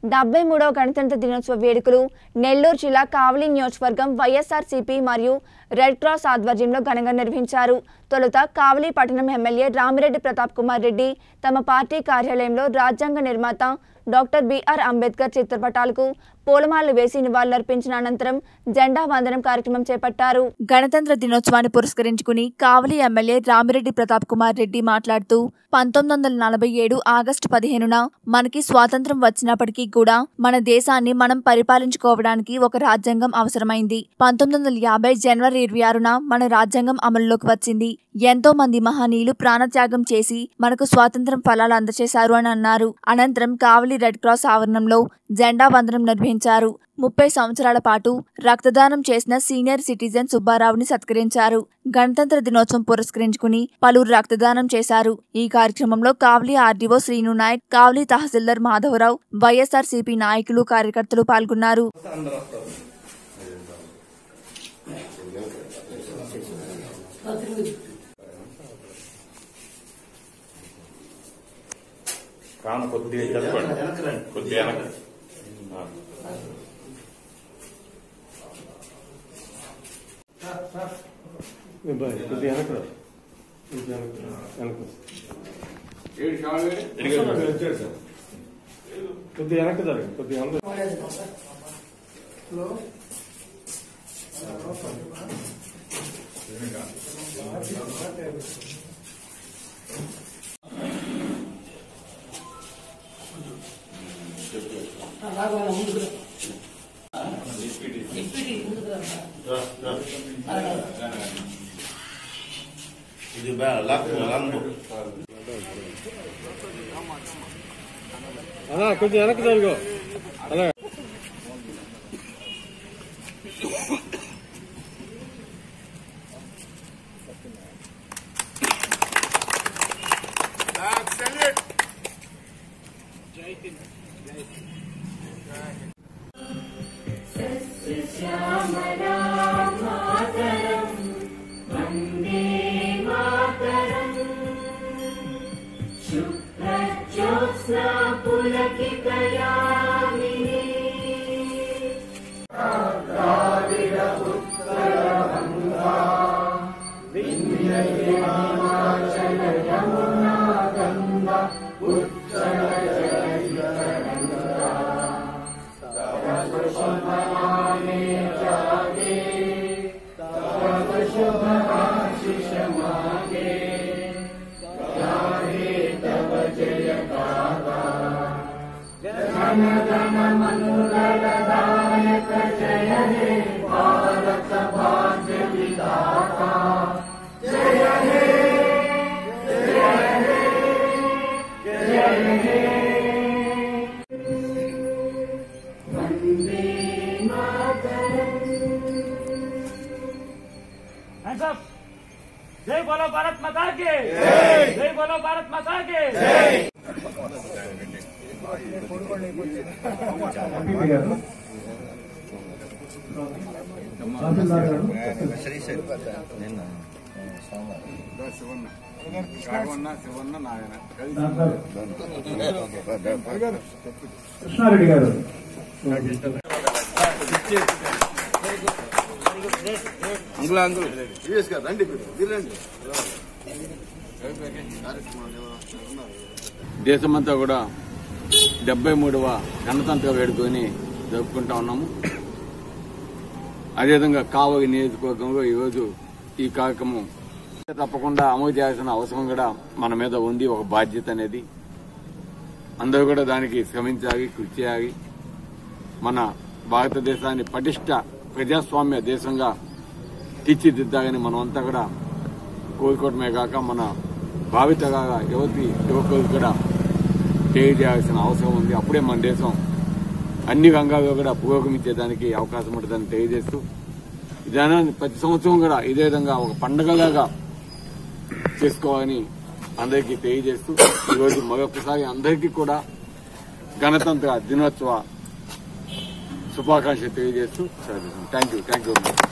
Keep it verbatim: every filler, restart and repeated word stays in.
డెబ్బై మూడవ గణతంత్ర దినోత్సవ వేడుకలు నెల్లూరు జిల్లా కావలి నియోజకవర్గం వైఎస్ఆర్సీపీ మరియు రెడ్ క్రాస్ ఆధ్వర్యంలో ఘనంగా నిర్వహించారు. తొలుత కావలి పట్టణం ఎమ్మెల్యే రామిరెడ్డి ప్రతాప్ కుమార్ రెడ్డి తమ పార్టీ కార్యాలయంలో రాజ్యాంగ నిర్మాత డాక్టర్ బిఆర్ అంబేద్కర్ చిత్రపటాలకు పూలమాలలు వేసి నివాళులర్పించిన అనంతరం జెండా వందనం కార్యక్రమం చేపట్టారు. గణతంత్ర దినోత్సవాన్ని పురస్కరించుకుని కావలి ఎమ్మెల్యే రామిరెడ్డి ప్రతాప్ కుమార్ రెడ్డి మాట్లాడుతూ పంతొమ్మిది వందల నలభై ఏడు ఆగస్టు పదిహేనున మనకి స్వాతంత్రం వచ్చినప్పటికీ కూడా మన దేశాన్ని మనం పరిపాలించుకోవడానికి ఒక రాజ్యాంగం అవసరమైంది. పంతొమ్మిది వందల యాభై జనవరి ఇరవై ఆరున మన రాజ్యాంగం అమలులోకి వచ్చింది. ఎంతో మంది మహనీయులు ప్రాణత్యాగం చేసి మనకు స్వాతంత్రం ఫలాలు అందజేశారు అని అన్నారు. అనంతరం కావలి రెడ్ క్రాస్ ఆవరణంలో జెండా వందనం నిర్వహించారు. ముప్పై సంవత్సరాల పాటు రక్తదానం చేసిన సీనియర్ సిటిజన్ సుబ్బారావుని సత్కరించారు. గణతంత్ర దినోత్సవం పురస్కరించుకుని పలువురు రక్తదానం చేశారు. ఈ కార్యక్రమంలో కావలి ఆర్డీఓ శ్రీను నాయక్, కావలి తహసీల్దార్ మాధవరావు, వైఎస్ఆర్సీపీ నాయకులు, కార్యకర్తలు పాల్గొన్నారు. కొద్దిగా వెనక్కి జరగదు, కొద్దిగా ఇది అలా కొంచెం వెనక్కి జరుగు. అలా जय बोलो भारत माता के जय, जय बोलो भारत माता के जय। కృష్ణారెడ్డి గారు అంకుల్ అంకుల్ రండి రండి. దేశమంతా కూడా డెబ్బై మూడవ గణతంత్ర వేడుకని జరుపుకుంటా ఉన్నాము. అదేవిధంగా కావలి నియోజకవర్గంలో ఈరోజు ఈ కార్యక్రమం తప్పకుండా అమలు చేయాల్సిన అవసరం కూడా మన మీద ఉంది. ఒక బాధ్యత అనేది అందరూ కూడా దానికి శ్రమించాలి, కృషి చేయాలి. మన భారతదేశాన్ని పటిష్ట ప్రజాస్వామ్య దేశంగా తీర్చిదిద్దాలని మనమంతా కూడా కోరుకోవడమే కాక మన భావితగా యువతి యువకులకు కూడా తెలియజేయాల్సిన అవసరం ఉంది. అప్పుడే మన దేశం అన్ని రంగాల్లో కూడా పురోగమించేదానికి అవకాశం ఉంటుందని తెలియజేస్తూ ఇదాన్ని ప్రతి సంవత్సరం కూడా ఇదే విధంగా ఒక పండుగలాగా చేసుకోవాలని అందరికీ తెలియజేస్తూ ఈరోజు మరొకసారి అందరికీ కూడా గణతంత్ర దినోత్సవ శుభాకాంక్షలు తెలియజేస్తూ థ్యాంక్ యూ థ్యాంక్ యూ